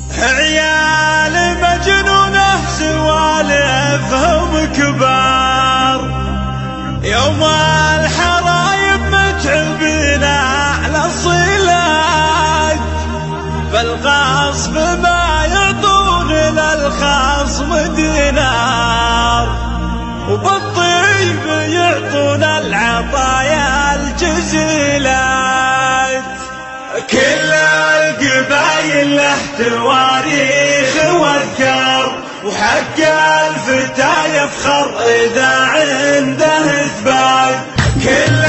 عيال مجنونه سوالفهم كبار، يوم الحرايب متعبين على الصلات، بالغصب ما يعطون للخصم دينار، وبالطيب يعطون العطايا الجزيلات. كل القبايل له تواريخ واذكار، وحق الفتى يفخر إذا عنده إثبات. كل